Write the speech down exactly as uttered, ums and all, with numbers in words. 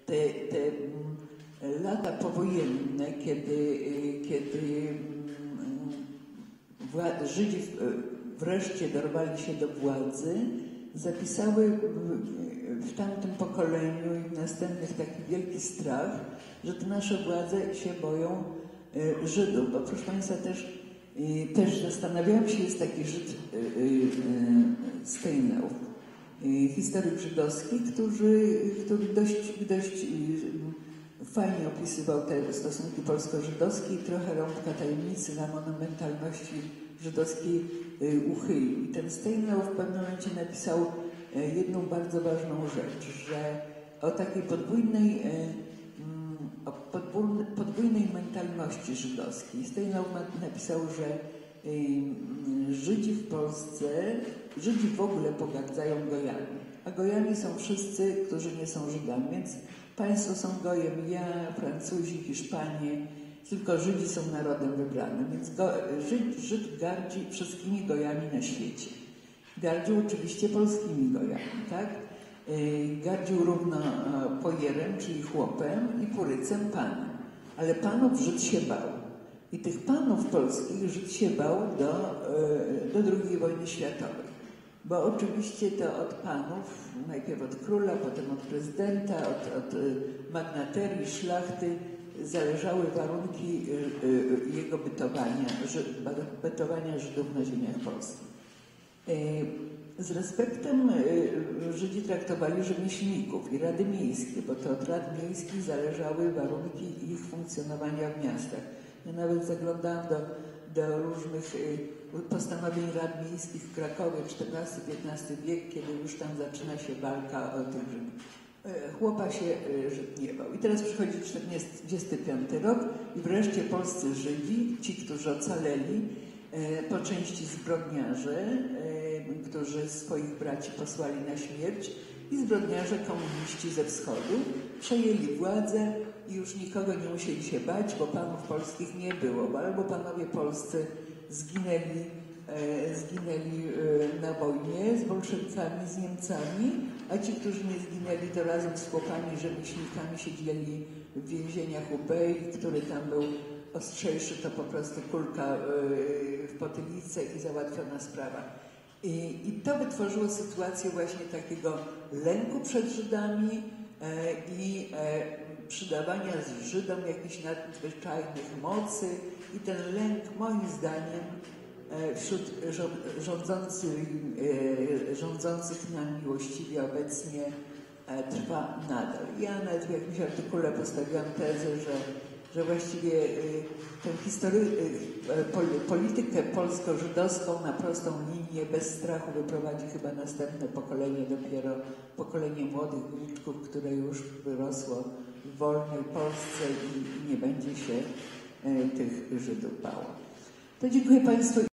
te, te lata powojenne, kiedy, kiedy Żydzi wreszcie dorwali się do władzy, zapisały w tamtym pokoleniu i w następnych taki wielki strach, że te nasze władze się boją Żydów. Bo proszę Państwa, też, też zastanawiałam się, jest taki Żyd Steinleuf, historyk żydowski, który, który dość, dość fajnie opisywał te stosunki polsko-żydowskie i trochę rąbka tajemnicy na monumentalności żydowskiej uchylił. I ten Steinleuf w pewnym momencie napisał jedną bardzo ważną rzecz, że o takiej podwójnej, o podwójnej mentalności żydowskiej. Steinleuf napisał, że Żydzi w Polsce, Żydzi w ogóle pogardzają gojami, a gojami są wszyscy, którzy nie są Żydami, więc państwo są gojem, ja, Francuzi, Hiszpanie, tylko Żydzi są narodem wybranym, więc go, Żyd, Żyd gardzi wszystkimi gojami na świecie. Gardził oczywiście polskimi gojami, tak? Gardził równo pojerem, czyli chłopem, i purycem panem, ale panów Żyd się bał. I tych panów polskich Żyd się bał do, do drugiej wojny światowej. Bo oczywiście to od panów, najpierw od króla, potem od prezydenta, od, od magnaterii, szlachty, zależały warunki jego bytowania, bytowania Żydów na ziemiach polskich. Z respektem Żydzi traktowali rzemieślników i rady miejskie, bo to od rad miejskich zależały warunki ich funkcjonowania w miastach. Ja nawet zaglądałam do, do różnych postanowień rad miejskich w Krakowie, czternasty piętnasty wiek, kiedy już tam zaczyna się walka o tych Żydów. Chłopa się Żyd nie bał. I teraz przychodzi czterdziesty piąty rok i wreszcie polscy Żydzi, ci, którzy ocaleli, po części zbrodniarze, którzy swoich braci posłali na śmierć, i zbrodniarze komuniści ze wschodu przejęli władzę i już nikogo nie musieli się bać, bo panów polskich nie było, bo albo panowie polscy zginęli, e, zginęli e, na wojnie z bolszewikami, z Niemcami, a ci, którzy nie zginęli, to razem z chłopami rzemieślnikami siedzieli w więzieniach U B I, który tam był ostrzejszy, to po prostu kulka e, w potylicę i załatwiona sprawa. I, I to wytworzyło sytuację właśnie takiego lęku przed Żydami e, i e, przydawania Żydom jakichś nadzwyczajnych mocy. I ten lęk, moim zdaniem, e, wśród rządzących, e, rządzących nam miłościwie obecnie e, trwa nadal. Ja nawet w jakimś artykule postawiłam tezę, że że właściwie tę historię, politykę polsko-żydowską na prostą linię bez strachu wyprowadzi chyba następne pokolenie, dopiero pokolenie młodych wilczków, które już wyrosło w wolnej Polsce i nie będzie się tych Żydów bało. To dziękuję Państwu.